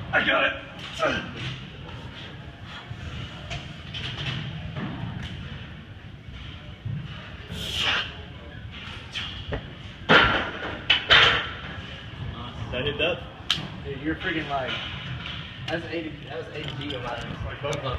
I got it. Did I hit that? Dude, you're freaking like, that was 80 G of mine. Like both of them.